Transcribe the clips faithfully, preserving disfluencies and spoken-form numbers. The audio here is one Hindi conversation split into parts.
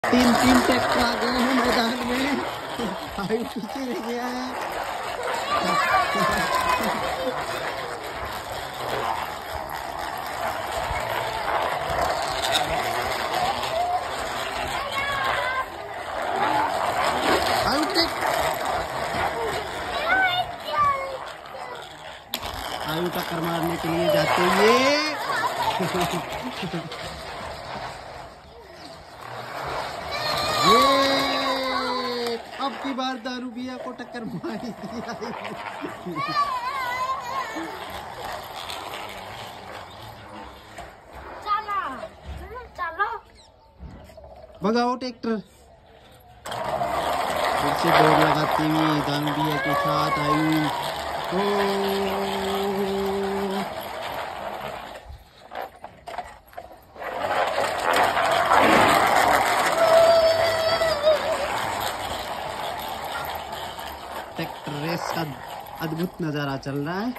तीन तीन ट्रैक्टर आ गए हैं मैदान में। आयु पीछे रह गया है। आयु आयु टक्कर मारने के लिए जाते हुए ये अब की बार दारू भैया को टक्कर मारी दिया। भगाओ ट्रैक्टर। फिर से दौड़ लगाती हुई दारू भैया के साथ आयु। ट्रैक्टर रेस का अद्भुत नजारा चल रहा है।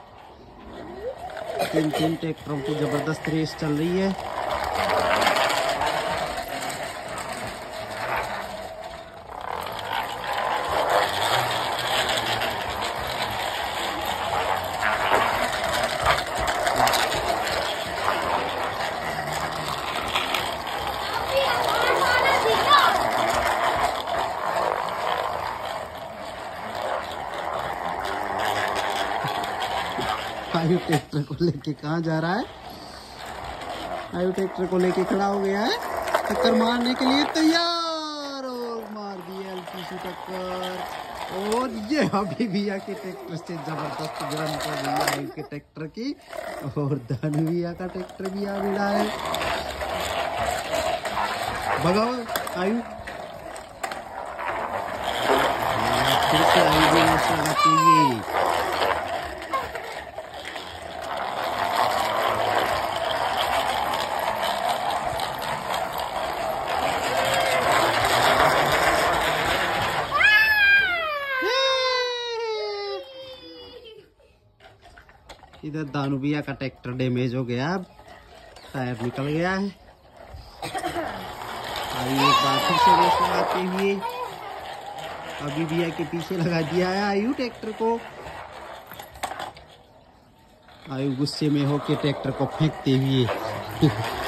तीन तीन ट्रैक्टरों की जबरदस्त रेस चल रही है। आयु ट्रैक्टर को लेके कहाँ जा रहा है? आयु ट्रैक्टर को लेके खड़ा हो गया है, टक्कर मारने के लिए तैयार, और मार दिया हल्की सी टक्कर। और ये अभी भैया के ट्रैक्टर से जबरदस्त गिरन कर रही है आयु के ट्रैक्टर की, और धनु भैया का ट्रैक्टर भी आ मिला है। भगाओ आयु। फिर से आयु भी नशा लगाती है। इधर दानू भैया का ट्रैक्टर डैमेज हो गया, अब टायर निकल गया है। अभी एक बार फिर से रेस लगाते हुए अभी भैया के पीछे लगा दिया है आयु ट्रैक्टर को। आयु गुस्से में होके ट्रैक्टर को फेंकते हुए